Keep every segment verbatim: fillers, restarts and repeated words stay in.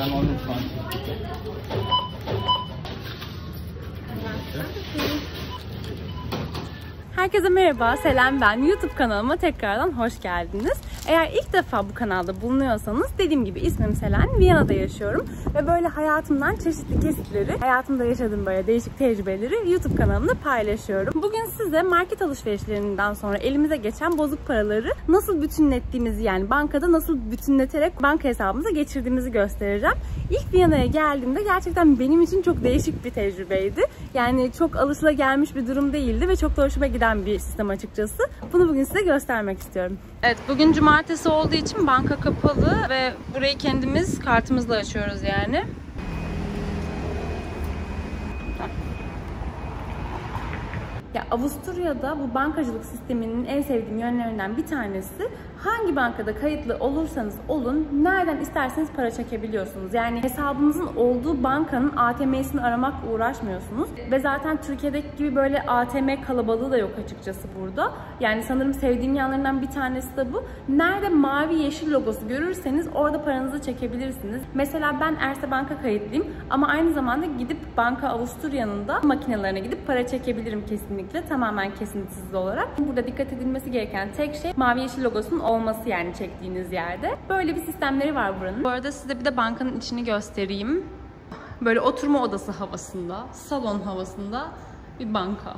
Herkese merhaba, Selen ben. YouTube kanalıma tekrardan hoş geldiniz. Eğer ilk defa bu kanalda bulunuyorsanız, dediğim gibi ismim Selen, Viyana'da yaşıyorum. Ve böyle hayatımdan çeşitli kesitleri, hayatımda yaşadığım böyle değişik tecrübeleri YouTube kanalımda paylaşıyorum. Bugün size market alışverişlerinden sonra elimize geçen bozuk paraları nasıl bütünlettiğimizi, yani bankada nasıl bütünleterek banka hesabımıza geçirdiğimizi göstereceğim. İlk Viyana'ya geldiğimde gerçekten benim için çok değişik bir tecrübeydi. Yani çok alışılagelmiş bir durum değildi ve çok da hoşuma giden bir sistem açıkçası. Bunu bugün size göstermek istiyorum. Evet, bugün cumartesi olduğu için banka kapalı ve burayı kendimiz kartımızla açıyoruz yani. Ya Avusturya'da bu bankacılık sisteminin en sevdiğim yönlerinden bir tanesi, hangi bankada kayıtlı olursanız olun, nereden isterseniz para çekebiliyorsunuz. Yani hesabınızın olduğu bankanın A T M'sini aramakla uğraşmıyorsunuz. Ve zaten Türkiye'deki gibi böyle A T M kalabalığı da yok açıkçası burada. Yani sanırım sevdiğim yanlarından bir tanesi de bu. Nerede mavi yeşil logosu görürseniz orada paranızı çekebilirsiniz. Mesela ben Erste Bank'a kayıtlıyım ama aynı zamanda gidip Banka Avusturya'nın da makinelerine gidip para çekebilirim kesinlikle. Tamamen kesintisiz olarak. Burada dikkat edilmesi gereken tek şey mavi yeşil logosunun olması, yani çektiğiniz yerde. Böyle bir sistemleri var buranın. Bu arada size bir de bankanın içini göstereyim. Böyle oturma odası havasında, salon havasında bir banka.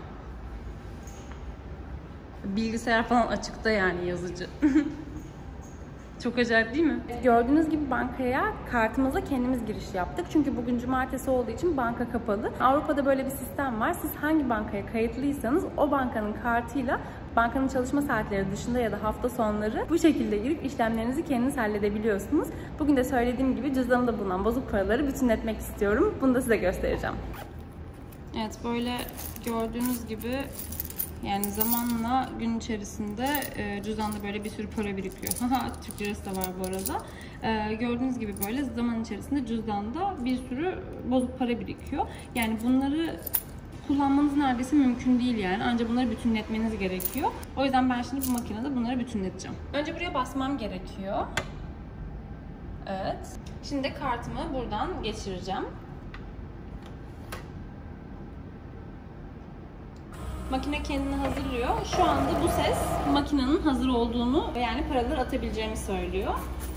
Bilgisayar falan açıkta, yani yazıcı. Çok acayip değil mi? Gördüğünüz gibi bankaya kartımızla kendimiz giriş yaptık. Çünkü bugün cumartesi olduğu için banka kapalı. Avrupa'da böyle bir sistem var. Siz hangi bankaya kayıtlıysanız o bankanın kartıyla bankanın çalışma saatleri dışında ya da hafta sonları bu şekilde girip işlemlerinizi kendiniz halledebiliyorsunuz. Bugün de söylediğim gibi cüzdanımda bulunan bozuk paraları bütünletmek istiyorum. Bunu da size göstereceğim. Evet, böyle gördüğünüz gibi yani zamanla gün içerisinde e, cüzdanda böyle bir sürü para birikiyor. Türk lirası da var bu arada. E, gördüğünüz gibi böyle zaman içerisinde cüzdanda bir sürü bozuk para birikiyor. Yani bunları kullanmanız neredeyse mümkün değil yani. Ancak bunları bütünletmeniz gerekiyor. O yüzden ben şimdi bu makinede bunları bütünleteceğim. Önce buraya basmam gerekiyor. Evet. Şimdi kartımı buradan geçireceğim. Makine kendini hazırlıyor. Şu anda bu ses makinenin hazır olduğunu ve yani paraları atabileceğimi söylüyor.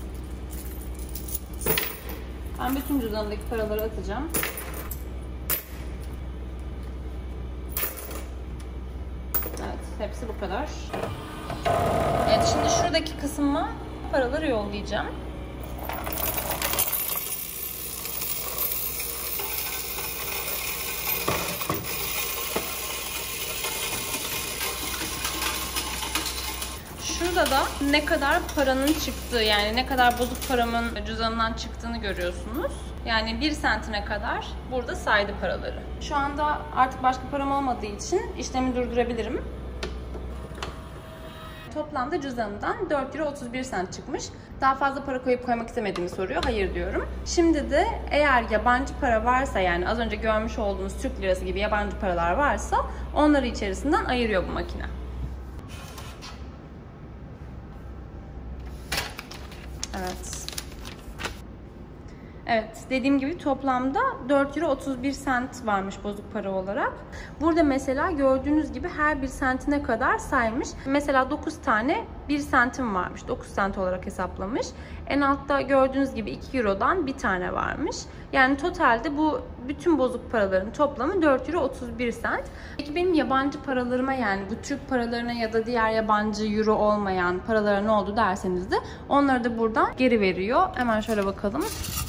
Ben bütün cüzdanımdaki paraları atacağım. Evet, hepsi bu kadar. Evet, şimdi şuradaki kısma paraları yollayacağım. Şurada da ne kadar paranın çıktığı, yani ne kadar bozuk paramın cüzdanımdan çıktığını görüyorsunuz. Yani bir sentine kadar burada saydı paraları. Şu anda artık başka param olmadığı için işlemi durdurabilirim. Toplamda cüzdanımdan dört euro otuz bir sent çıkmış. Daha fazla para koyup koymak istemediğimi soruyor. Hayır diyorum. Şimdi de eğer yabancı para varsa, yani az önce görmüş olduğunuz Türk lirası gibi yabancı paralar varsa onları içerisinden ayırıyor bu makine. Evet. Evet, dediğim gibi toplamda dört euro otuz bir sent varmış bozuk para olarak. Burada mesela gördüğünüz gibi her bir sentine kadar saymış. Mesela dokuz tane bir sentim varmış. dokuz sent olarak hesaplamış. En altta gördüğünüz gibi iki eurodan bir tane varmış. Yani totalde bu bütün bozuk paraların toplamı dört euro otuz bir sent. Peki benim yabancı paralarıma, yani bu Türk paralarına ya da diğer yabancı euro olmayan paralara ne oldu derseniz de onları da buradan geri veriyor. Hemen şöyle bakalım.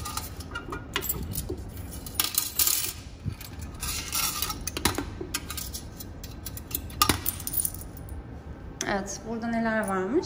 Evet, burada neler varmış?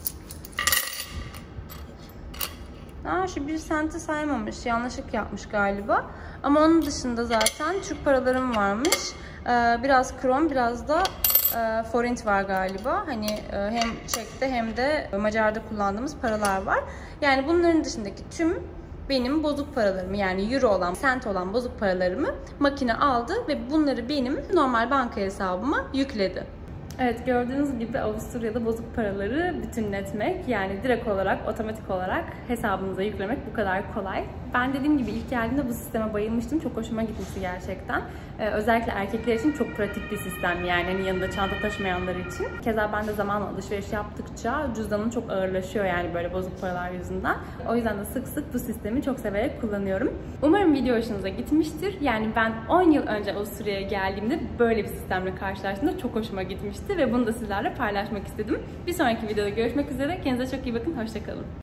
Aa, şu bir senti saymamış. Yanlışlık yapmış galiba. Ama onun dışında zaten Türk paralarım varmış. Ee, biraz kron, biraz da e, forint var galiba. Hani e, hem Çek'te hem de Macar'da kullandığımız paralar var. Yani bunların dışındaki tüm benim bozuk paralarımı, yani euro olan, sent olan bozuk paralarımı makine aldı ve bunları benim normal banka hesabıma yükledi. Evet, gördüğünüz gibi Avusturya'da bozuk paraları bütünletmek, yani direkt olarak, otomatik olarak hesabınıza yüklemek bu kadar kolay. Ben dediğim gibi ilk geldiğimde bu sisteme bayılmıştım. Çok hoşuma gitmişti gerçekten. Ee, özellikle erkekler için çok pratik bir sistem, yani hani yanında çanta taşımayanlar için. Keza ben de zamanla alışveriş yaptıkça cüzdanım çok ağırlaşıyor, yani böyle bozuk paralar yüzünden. O yüzden de sık sık bu sistemi çok severek kullanıyorum. Umarım video hoşunuza gitmiştir. Yani ben on yıl önce Avusturya'ya geldiğimde böyle bir sistemle karşılaştığımda çok hoşuma gitmişti ve bunu da sizlerle paylaşmak istedim. Bir sonraki videoda görüşmek üzere. Kendinize çok iyi bakın. Hoşça kalın.